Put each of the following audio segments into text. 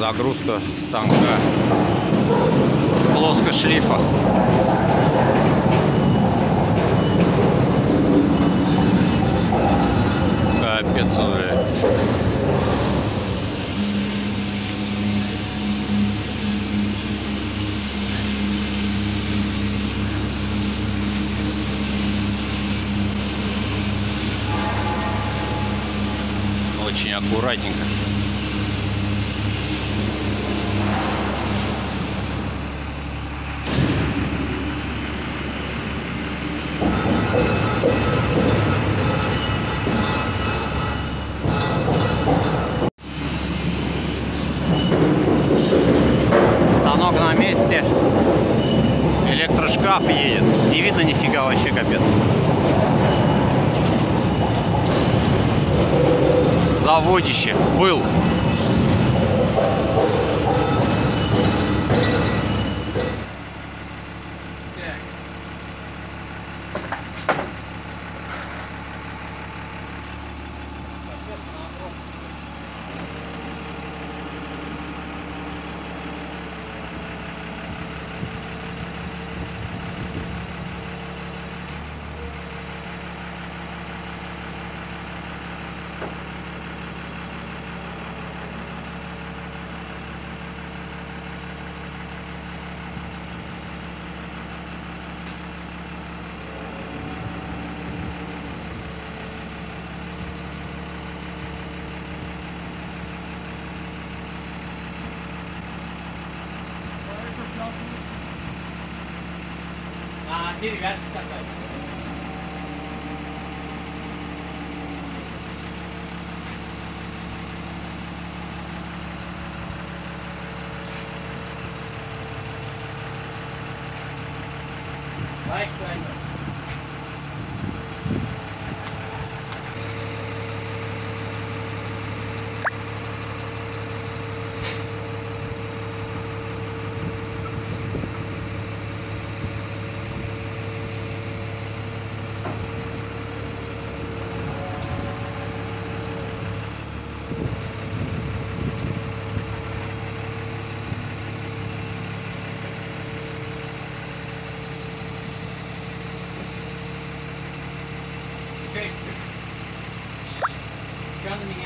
загрузка станка плоскошлифа. Капец, блядь. Очень аккуратненько. Станок на месте. Электрошкаф едет. Не видно нифига, вообще капец. Заводище был. Деревяшка такая. Давай, что это? Что на меня?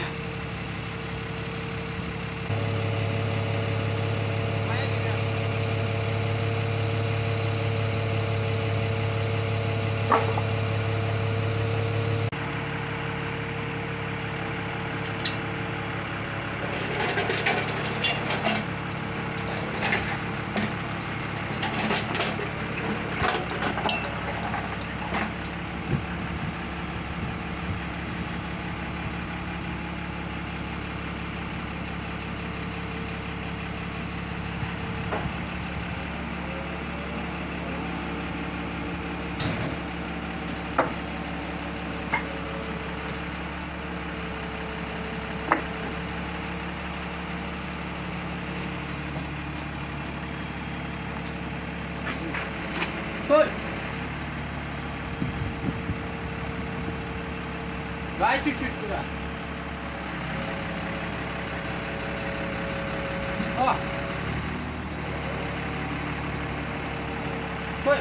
Стой! Дай чуть-чуть туда. О! Стой!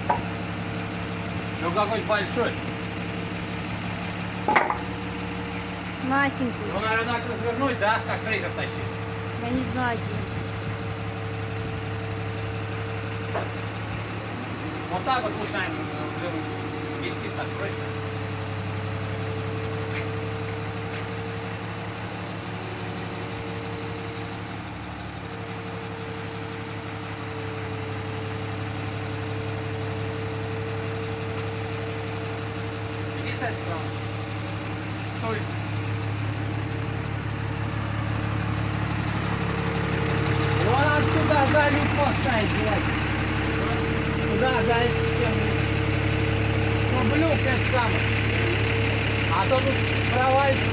Ну какой большой. Масенькую. Ну, наверное, так развернуть, да? Как трейдер тащить. Я не знаю, Дим. Вот так вот лучше, наверное, развернуть. Вести так проще. Иди с этой стороны. С улицы. Вон оттуда за люк поставить, желательно. Туда, за эту стену. Ну, блюк это самое. А то тут провалится.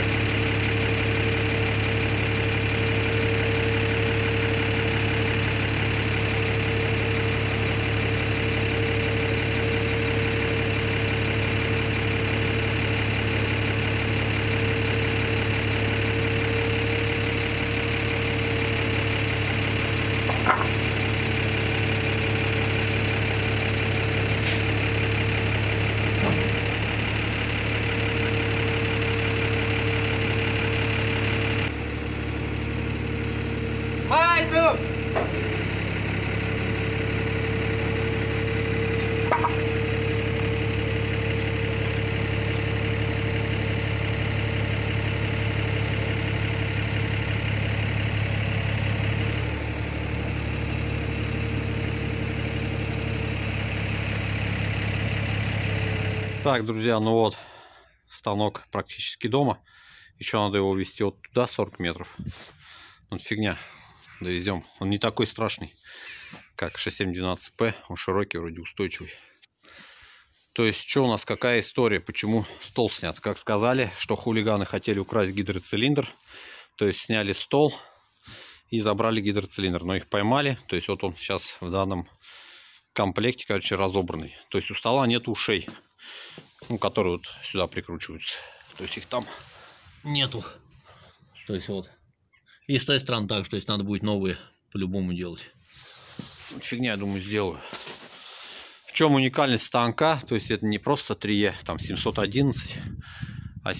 Пойду! Так, друзья, ну вот, станок практически дома. Еще надо его везти вот туда, 40 метров. Ну, фигня, довезем. Он не такой страшный, как 6712P. Он широкий, вроде устойчивый. То есть, что у нас, какая история, почему стол снят? Как сказали, что хулиганы хотели украсть гидроцилиндр. То есть, сняли стол и забрали гидроцилиндр. Но их поймали. То есть, вот он сейчас в данном комплекте, короче, разобранный. То есть, у стола нет ушей, ну, которые вот сюда прикручиваются. То есть, их там нету. То есть, вот. И с той стороны так, то есть, надо будет новые по-любому делать. Вот фигня, я думаю, сделаю. В чем уникальность станка? То есть, это не просто 3E, там 711, а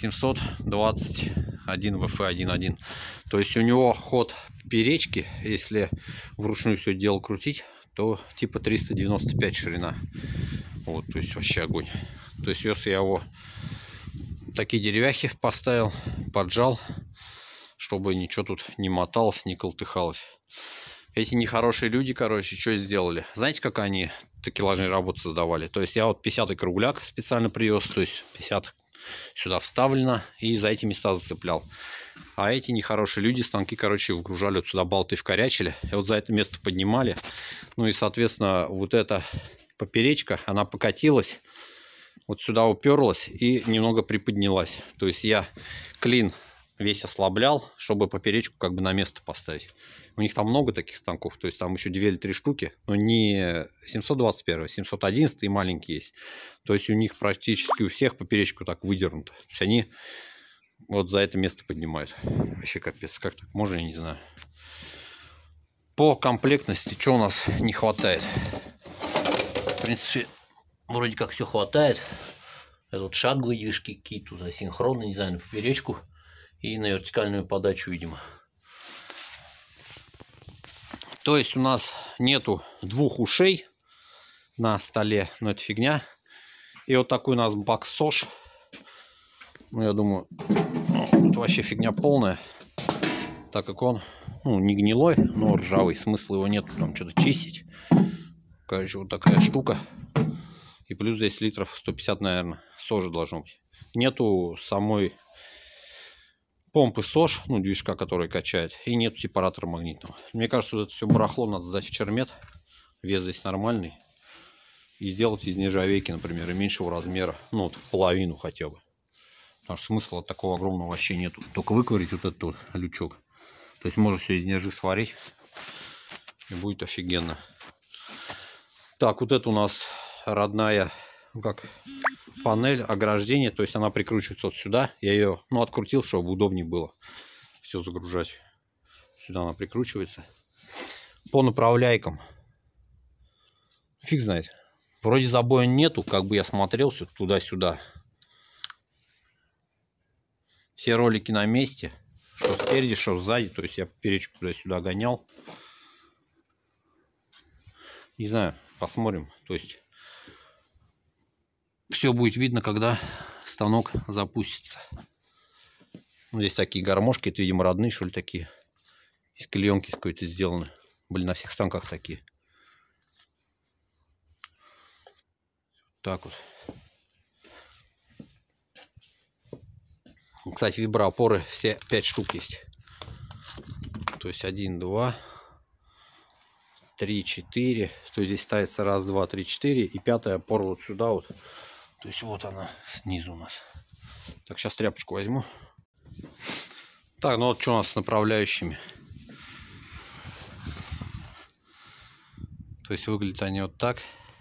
721 VF11. То есть, у него ход перечки, если вручную все дело крутить, то типа 395 ширина. Вот, то есть, вообще огонь. То есть, если я его такие деревяхи поставил, поджал, чтобы ничего тут не моталось, не колтыхалось. Эти нехорошие люди, короче, что сделали? Знаете, как они такелажные работы создавали? То есть я вот 50-й кругляк специально привез, то есть 50 сюда вставлено и за эти места зацеплял. А эти нехорошие люди станки, короче, вгружали вот сюда, болты вкорячили, и вот за это место поднимали. Ну и, соответственно, вот эта поперечка, она покатилась, вот сюда уперлась и немного приподнялась. То есть я клин весь ослаблял, чтобы поперечку как бы на место поставить. У них там много таких станков, то есть там еще 2 или 3 штуки, но не 721, 711 и маленькие есть. То есть у них практически у всех поперечку так выдернута. То есть они вот за это место поднимают. Вообще капец, как так можно, я не знаю. По комплектности, что у нас не хватает? В принципе, вроде как все хватает. Это вот шаговые движки какие-то, туда синхронные, не знаю, на поперечку и на вертикальную подачу, видимо. То есть у нас нету 2 ушей на столе, но это фигня. И вот такой у нас бак-сош. Ну, я думаю, тут вообще фигня полная, так как он, ну, не гнилой, но ржавый. Смысла его нет там что-то чистить. Короче, вот такая штука. И плюс здесь литров 150, наверное, сожи должно быть. Нету самой помпы СОЖ, ну, движка, который качает, и нет сепаратора магнитного. Мне кажется, вот это все барахло надо сдать в чермет. Вес здесь нормальный. И сделать из нержавейки, например, и меньшего размера. Ну, вот в половину хотя бы. Потому что смысла от такого огромного вообще нету. Только выковырить вот этот вот лючок. То есть можно все из нержи сварить. И будет офигенно. Так, вот это у нас родная, ну, как панель ограждения, то есть она прикручивается вот сюда. Я ее, ну, открутил, чтобы удобнее было все загружать. Сюда она прикручивается. По направляйкам. Фиг знает. Вроде забоя нету, как бы я смотрел все туда-сюда. Все ролики на месте. Что спереди, что сзади. То есть я перечку туда-сюда гонял. Не знаю, посмотрим. То есть все будет видно, когда станок запустится. Здесь такие гармошки, это, видимо, родные, что ли, такие. Из клеенки какой-то сделаны. Были на всех станках такие. Так вот. Кстати, виброопоры все 5 штук есть. То есть 1, 2, 3, 4. То есть здесь ставится 1, 2, 3, 4. И 5-я опора вот сюда вот. То есть вот она снизу у нас. Так, сейчас тряпочку возьму. Так, ну вот что у нас с направляющими. То есть выглядят они вот так.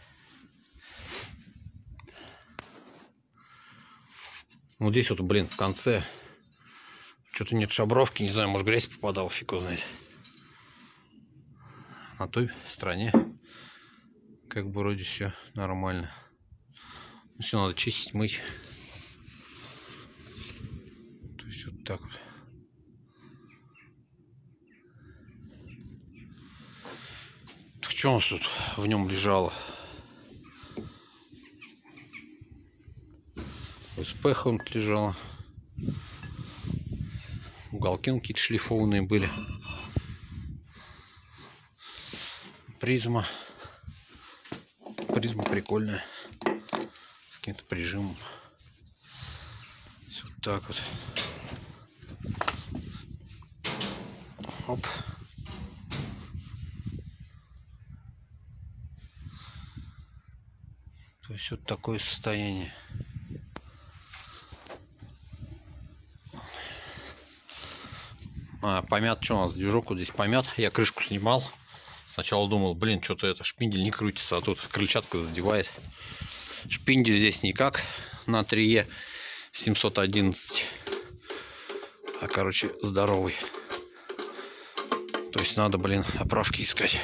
Вот здесь вот, блин, в конце что-то нет шабровки. Не знаю, может, грязь попадала, фиг его знает. На той стороне как бы вроде все нормально. Все надо чистить, мыть. То есть вот так вот. Так что у нас тут в нем лежало? СПХ он лежала. Уголки какие-то шлифованные были. Призма. Призма прикольная. С каким-то прижимом. Вот так вот. Оп. То есть вот такое состояние. Помят, что у нас движок вот здесь помят. Я крышку снимал. Сначала думал, блин, что-то это шпиндель не крутится, а тут крыльчатка задевает. Шпиндель здесь никак на 3Е 711. А короче здоровый. То есть надо, блин, оправки искать.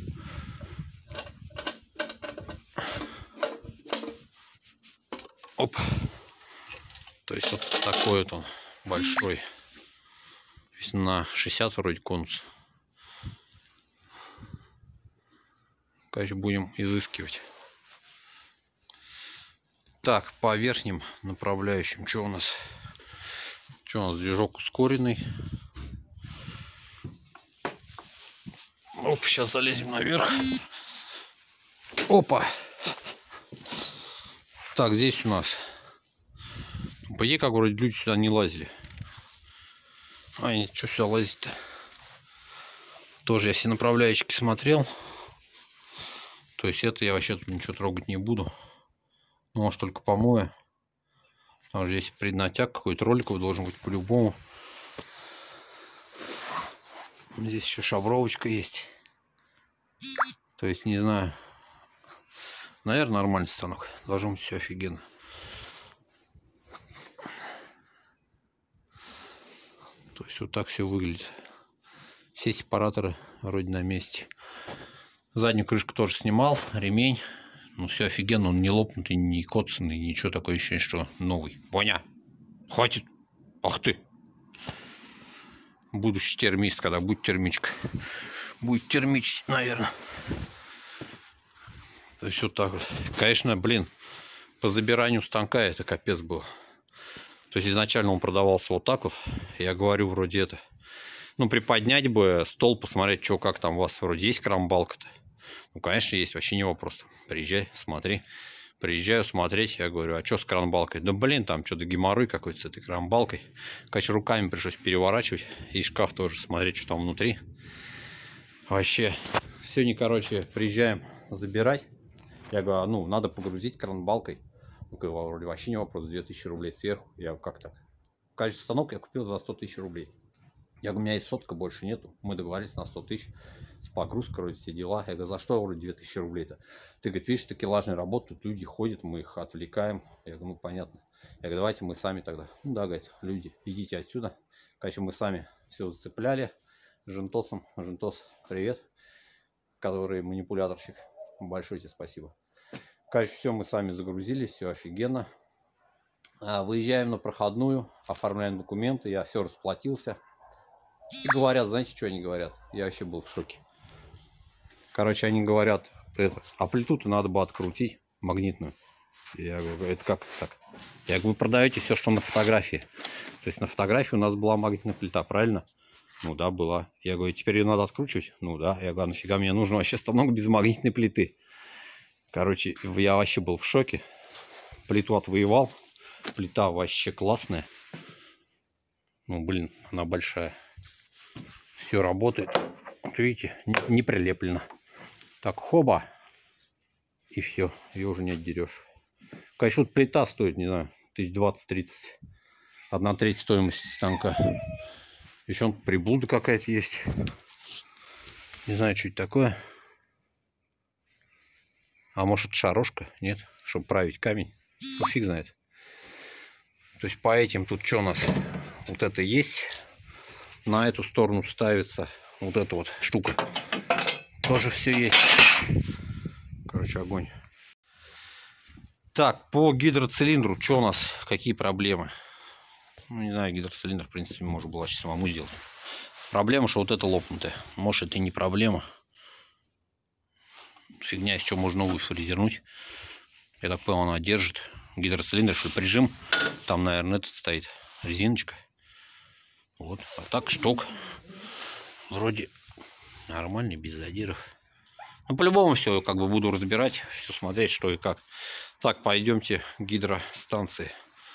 Оп. То есть вот такой вот он большой. На 60 вроде конус. Конечно, будем изыскивать. Так, по верхним направляющим, что у нас? Что у нас? Движок ускоренный. Оп, сейчас залезем наверх. Опа. Так, здесь у нас. По идее, как вроде люди сюда не лазили. Ай, что сюда лазить-то? Тоже я все направляющие смотрел. То есть это я вообще тут ничего трогать не буду. Ну, может, только помою. Потому что здесь преднатяг какой-то роликовый должен быть по-любому. Здесь еще шабровочка есть. То есть, не знаю. Наверное, нормальный станок. Должно быть все офигенно. То есть вот так все выглядит. Все сепараторы вроде на месте. Заднюю крышку тоже снимал. Ремень. Ну все офигенно. Он не лопнутый, не коцанный. Ничего, такое ощущение, что новый. Боня! Хватит! Ах ты! Будущий термист, когда будет термичка. Будет термичить, наверное. То есть вот так вот. Конечно, блин, по забиранию станка это капец был. То есть изначально он продавался вот так вот. Я говорю, вроде это. Ну, приподнять бы стол, посмотреть, что как там у вас вроде есть крамбалка-то. Ну, конечно, есть, вообще не вопрос. Приезжай, смотри. Приезжаю смотреть, я говорю, а что с кранбалкой? Да блин, там что-то геморрой какой-то с этой кранбалкой. Конечно, руками пришлось переворачивать. И шкаф тоже смотреть, что там внутри. Вообще. Сегодня, короче, приезжаем забирать. Я говорю, ну, надо погрузить кранбалкой. Ну, вроде вообще не вопрос, 2000 рублей сверху. Я говорю, как так? Кажется, станок я купил за 100 тысяч рублей. Я говорю, у меня есть сотка, больше нету. Мы договорились на 100 тысяч. С погрузкой, вроде, все дела. Я говорю, за что вроде 2000 рублей-то? Ты, говорит, видишь, такелажная работа, тут люди ходят, мы их отвлекаем. Я говорю, ну, понятно. Я говорю, давайте мы сами тогда. Ну, да, говорит, люди, идите отсюда. Короче, мы сами все зацепляли. Жентосом. Жентос, привет. Который манипуляторщик. Большое тебе спасибо. Конечно, все мы сами загрузились, все офигенно. Выезжаем на проходную, оформляем документы, я все расплатился. И говорят, знаете, что они говорят? Я вообще был в шоке. Короче, они говорят, а плиту-то надо бы открутить, магнитную. Я говорю, это как так? Я говорю, вы продаете все, что на фотографии. То есть на фотографии у нас была магнитная плита, правильно? Ну да, была. Я говорю, теперь ее надо откручивать? Ну да. Я говорю, нафига мне нужен вообще станок без магнитной плиты? Короче, я вообще был в шоке. Плиту отвоевал. Плита вообще классная. Ну, блин, она большая. Все работает. Вот видите, не прилеплено. Так, хоба. И все, ее уже не отдерешь. Конечно, вот плита стоит, не знаю, 1020-30. 1/3 стоимости станка. Еще приблуда какая-то есть. Не знаю, что это такое. А может, шарошка? Нет? Чтобы править камень? Ну, фиг знает. То есть по этим тут что у нас? Вот это есть. На эту сторону ставится вот эта вот штука. Тоже все есть. Короче, огонь. Так, по гидроцилиндру, что у нас? Какие проблемы? Ну, не знаю, гидроцилиндр, в принципе, можно было вообще самому сделать. Проблема, что вот это лопнутое. Может, это и не проблема. Фигня, из чего можно новую фрезернуть. Я так понял, она держит. Гидроцилиндр, что прижим. Там, наверное, этот стоит. Резиночка. Вот. А так шток. Вроде нормальный, без задиров. Ну, по-любому все как бы буду разбирать. Все смотреть, что и как. Так, пойдемте к гидростанции.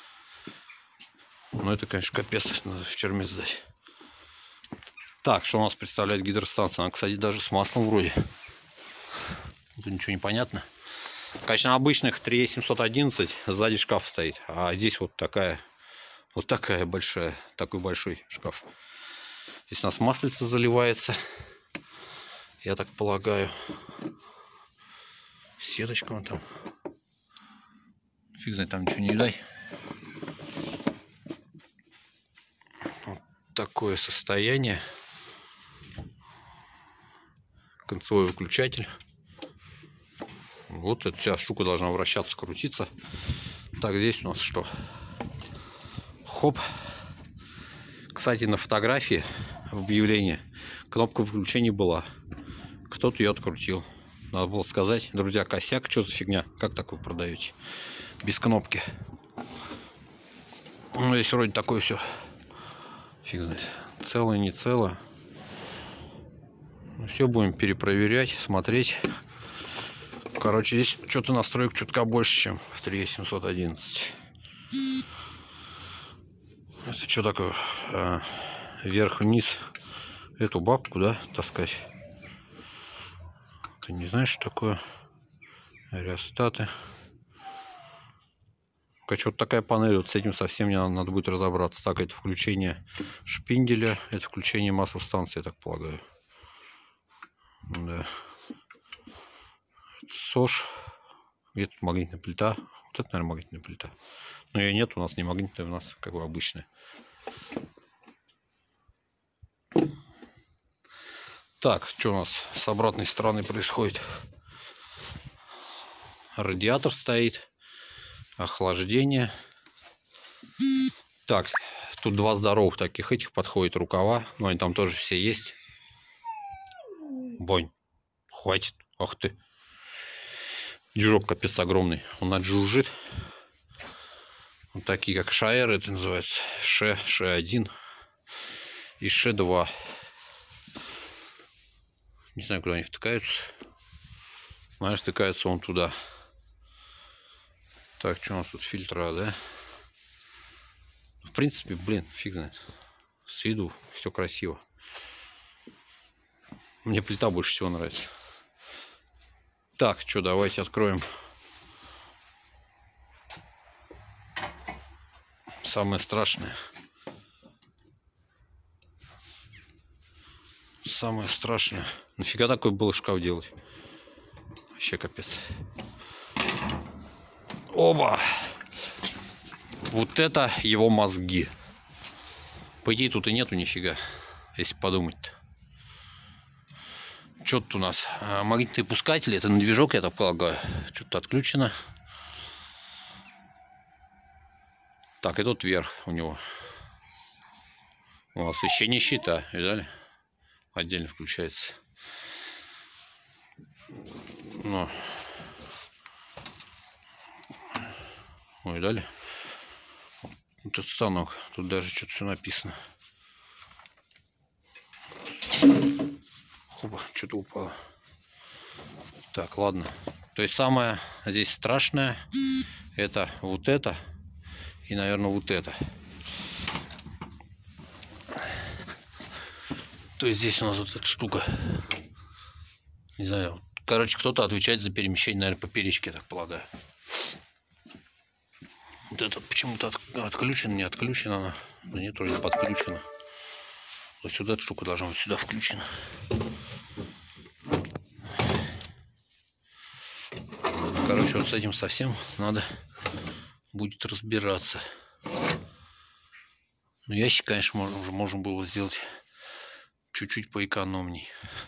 Ну, это, конечно, капец. Надо в черме сдать. Так, что у нас представляет гидростанция? Она, кстати, даже с маслом вроде. Тут ничего не понятно. Конечно, обычных 3711 сзади шкаф стоит. А здесь вот такая большая, такой большой шкаф. Здесь у нас маслица заливается. Я так полагаю. Сеточка вон там. Фиг знает, там ничего не видать. Вот такое состояние. Концевой выключатель. Вот эта вся штука должна вращаться, крутиться. Так, здесь у нас что? Хоп. Кстати, на фотографии в объявлении кнопка выключения была. Кто-то ее открутил. Надо было сказать, друзья, косяк, что за фигня? Как так вы продаете? Без кнопки. Ну, здесь вроде такое все. Фиг знает. Целое, не целое. Все будем перепроверять, смотреть. Короче, здесь что-то настроек чутка больше, чем в 3711. Это что такое? Вверх-вниз. Эту бабку, да, таскать? Ты не знаешь, что такое? Реостаты. Короче, вот такая панель. Вот с этим совсем мне надо будет разобраться. Так, это включение шпинделя. Это включение маслостанции, я так полагаю. Да. СОЖ. Где-то магнитная плита. Вот это, наверное, магнитная плита. Но ее нет, у нас не магнитная, у нас как бы обычная. Так, что у нас с обратной стороны происходит? Радиатор стоит. Охлаждение. Так, тут два здоровых таких этих подходит рукава. Но они там тоже все есть. Бонь. Хватит. Ах ты. Движок капец огромный. Он отжужжит. Вот такие как Шаэр, это называется. Ш1 и Ш2. Не знаю, куда они втыкаются. Наверное, втыкаются вон туда. Так, что у нас тут? Фильтра, да? В принципе, блин, фиг знает. С виду все красиво. Мне плита больше всего нравится. Так, что, давайте откроем. Самое страшное. Самое страшное. Нафига такой был шкаф делать? Вообще капец. Оба! Вот это его мозги. По идее, тут и нету нифига, если подумать-то. Что тут у нас? Магнитные пускатели. Это на движок, я так полагаю. Что-то отключено. Так, и тут вверх у него. О, освещение щита. Видали? Отдельно включается. Ну. Ой, видали? Вот этот станок. Тут даже что-то все написано. Хоба, что-то упало. Так, ладно. То есть самое здесь страшное это вот это и, наверное, вот это. То есть здесь у нас вот эта штука. Не знаю. Короче, кто-то отвечает за перемещение, наверное, по перечке, я так полагаю. Вот это почему-то отключено, не отключено она. Да нет, вроде подключено. Вот сюда эта штука должна быть сюда включена. Короче, вот с этим совсем надо будет разбираться. Но ящик, конечно, можно было сделать чуть-чуть поэкономней.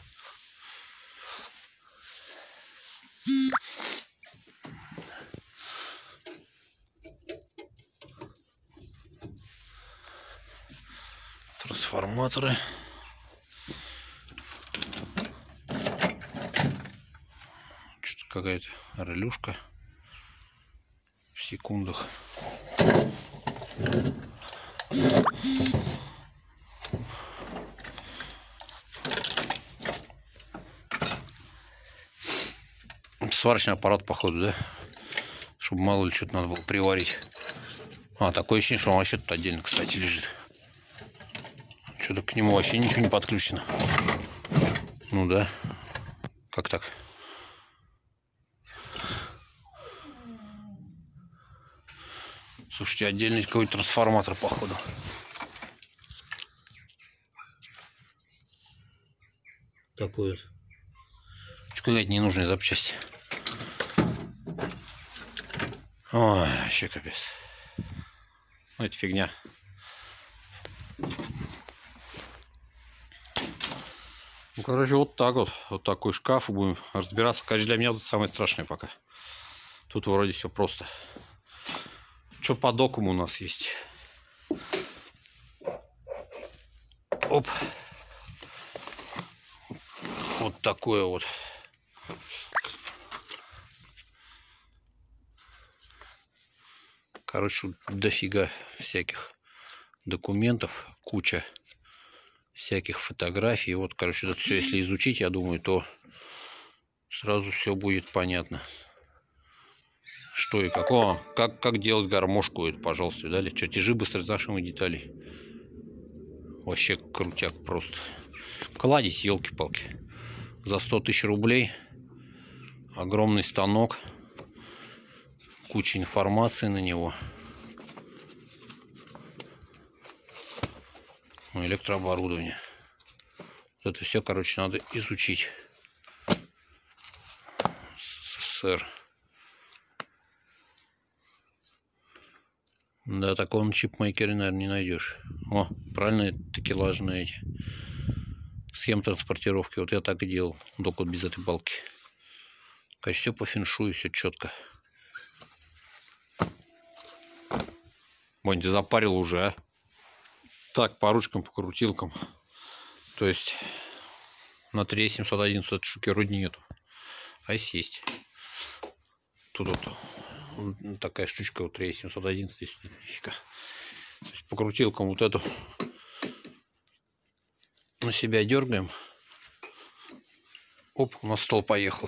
Трансформаторы. Что-то какая-то релюшка в секундах. Сварочный аппарат, походу, да? Чтобы мало ли что-то надо было приварить. А, такое ощущение, что он вообще тут отдельно, кстати, лежит. Что-то к нему вообще ничего не подключено. Ну да. Как так? Слушайте, отдельный какой-то трансформатор, походу. Такой вот. Какая-то ненужная запчасть. Ой, вообще капец. Ну, это фигня. Ну, короче, вот так вот. Вот такой шкаф. Будем разбираться. Конечно, для меня тут самое страшное пока. Тут вроде все просто. Что по докуму у нас есть? Оп. Вот такое вот. Короче, дофига всяких документов, куча всяких фотографий. Вот, короче, это все, если изучить, я думаю, то сразу все будет понятно. Что и какого, как делать гармошку, это, пожалуйста, дали. Чертежи быстрозашиваемых деталей. Вообще крутяк просто. Кладезь, елки-палки. За 100 тысяч рублей. Огромный станок. Куча информации на него. Электрооборудование. Вот это все, короче, надо изучить. СССР. Да, такого на чипмейкере, наверное, не найдешь. О, правильно, такелажные эти. Схем транспортировки. Вот я так и делал. Только вот без этой балки. Конечно, все по феншую, все четко. Вань, ты запарил уже, а? Так, по ручкам, по крутилкам. То есть на 3711 этой штуки вроде нету. А если есть. Тут вот такая штучка, вот 3711, здесь нет нифига. То есть по крутилкам вот эту на себя дергаем. Оп, на стол поехал.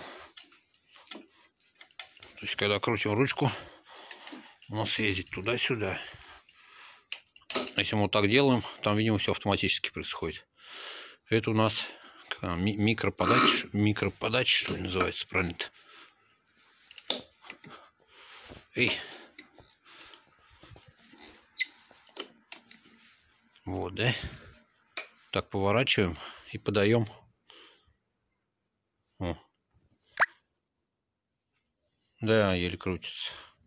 То есть когда крутим ручку, у нас ездит туда-сюда. Если мы вот так делаем, там, видимо, все автоматически происходит. Это у нас микроподача, что ли, называется правильно-то. Эй. Вот, да? Так, поворачиваем и подаем. О. Да, еле крутится.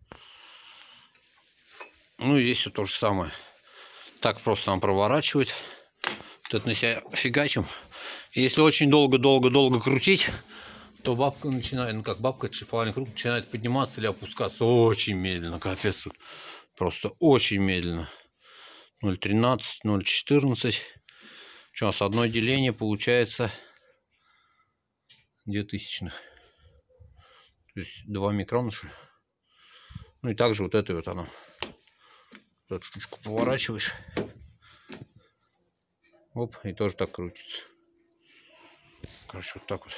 Ну и здесь все то же самое. Так просто нам проворачивает. Вот это на себя фигачим. Если очень долго крутить, то бабка начинает, ну как бабка, это шлифовальный круг, начинает подниматься или опускаться очень медленно, капец. Просто очень медленно. 0,13, 0,14. Что у нас одно деление получается 0,02. То есть 2 микрона. Ну и также вот это вот оно. Эту штучку поворачиваешь. Оп, и тоже так крутится. Короче, вот так вот.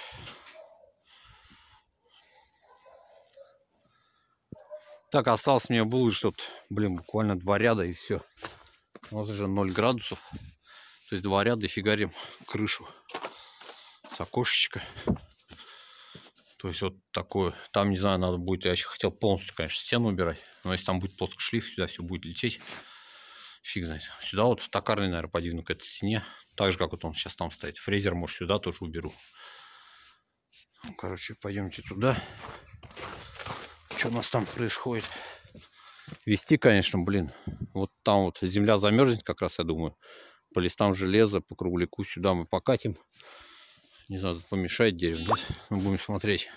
Так, осталось мне выложить, вот, блин, буквально 2 ряда и все. У нас уже 0 градусов. То есть 2 ряда и фигарим крышу с окошечка. То есть вот такое. Там, не знаю, надо будет, я еще хотел полностью, конечно, стену убирать. Но если там будет плоский шлиф, сюда все будет лететь. Фиг знает. Сюда вот токарный, наверное, подвину к этой стене. Так же, как вот он сейчас там стоит. Фрезер, может, сюда тоже уберу. Короче, пойдемте туда. Что у нас там происходит? Вести, конечно, блин. Вот там вот земля замерзнет как раз, я думаю. По листам железа, по кругляку сюда мы покатим. Не знаю, помешает дерево, нет? Мы будем смотреть.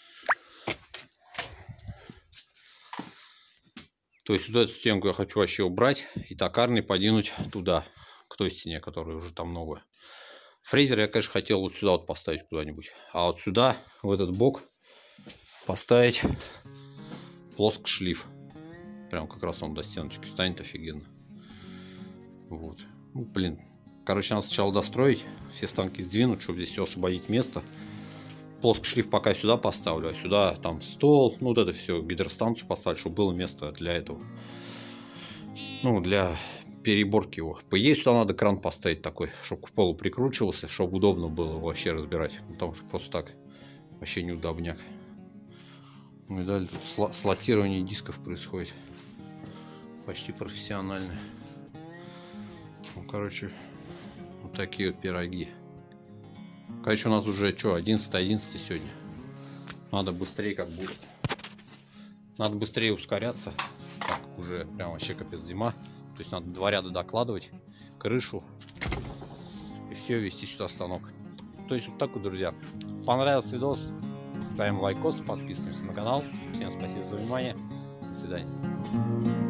То есть вот эту стенку я хочу вообще убрать и токарный подвинуть туда, к той стене, которая уже там новая. Фрезер я, конечно, хотел вот сюда вот поставить куда-нибудь. А вот сюда, в этот бок, поставить плоский шлиф. Прям как раз он до стеночки станет офигенно. Вот. Ну, блин. Короче, надо сначала достроить, все станки сдвинуть, чтобы здесь все освободить место. Плоский шлиф пока сюда поставлю, а сюда там стол, ну вот это все, гидростанцию поставить, чтобы было место для этого. Ну, для переборки его. По идее, сюда надо кран поставить такой, чтобы к полу прикручивался, чтобы удобно было его вообще разбирать. Потому что просто так вообще неудобняк. Ну и далее тут слотирование дисков происходит. Почти профессионально. Ну, короче, вот такие вот пироги. Короче, у нас уже что, 11 сегодня. Надо быстрее как будет. Надо быстрее ускоряться. Так как уже прям вообще капец зима. То есть надо 2 ряда докладывать. Крышу. И все, вести сюда станок. То есть вот так вот, друзья. Понравился видос? Ставим лайкос, подписываемся на канал. Всем спасибо за внимание. До свидания.